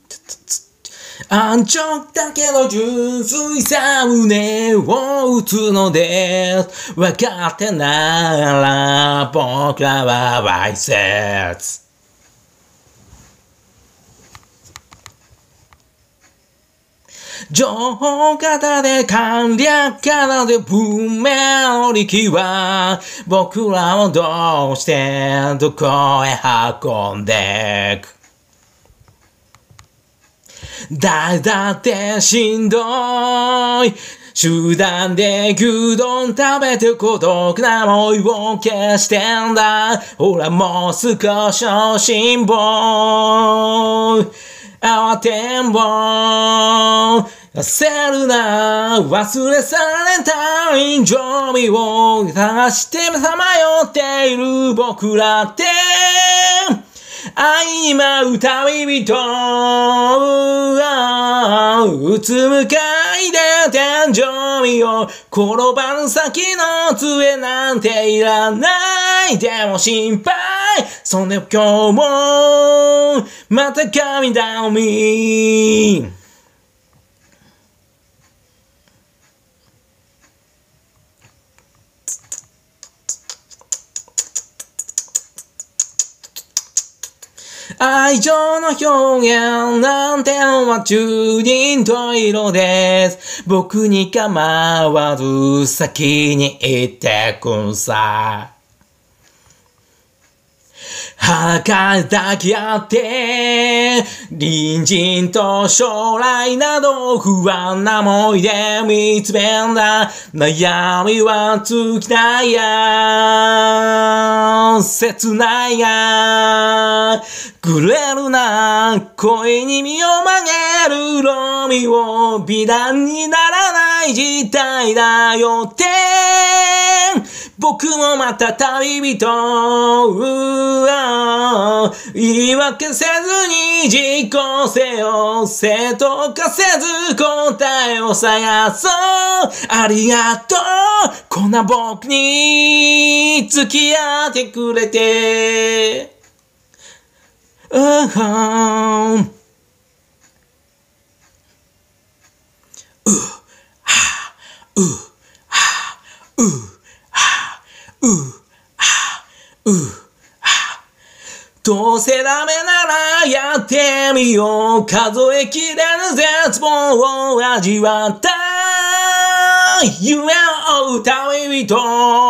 安直だけど純粋さ胸を打つのです。分かってなら僕らはわいせつ。情報型で簡略型で文明の力は僕らをどうしてどこへ運んでいく。誰だってしんどい集団で牛丼食べて孤独な思いを消してんだ。ほらもう少し小心坊慌てんぼ焦るな忘れ去られた人情味を探してさまよっている僕らって愛に舞う旅人うつむかいで天井見を転ばぬ先の杖なんていらないでも心配そんで今日もまた神頼み愛情の表現なんてのは十人十色です。僕に構わず先に行ってくんさ。裸抱き合って隣人と将来など不安な思いで見つめんだ。悩みは尽きないや切ないやくれるな恋に身を曲げるロミオ美談にならない事態だよって僕もまた旅人言い訳せずに実行せよ正当化せず答えを探そうありがとうこんな僕に付き合ってくれてどうせダメならやってみよう数えきれぬ絶望を味わった夢を追う旅人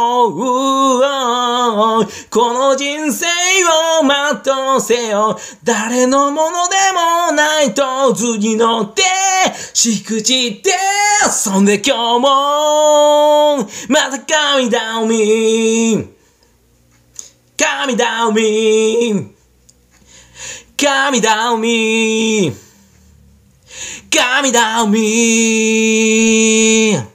この人生を全うせよ誰のものでもないと図に乗ってしくじってそんで今日もまた神頼み神頼み神頼み神頼み